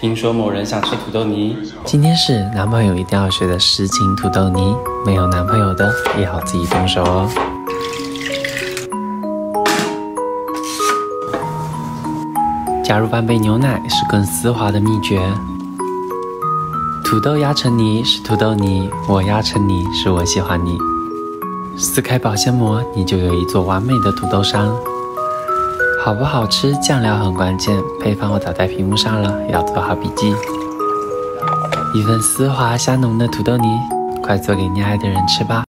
听说某人想吃土豆泥， 今天是男朋友一定要学的实情土豆泥，没有男朋友的也要自己动手哦。加入半杯牛奶是更丝滑的秘诀。土豆压成泥是土豆泥，我压成泥是我喜欢你。撕开保鲜膜，你就有一座完美的土豆山。好不好吃，酱料很关键，配方我打在屏幕上了，要做好笔记。一份丝滑香浓的土豆泥，快做给你爱的人吃吧。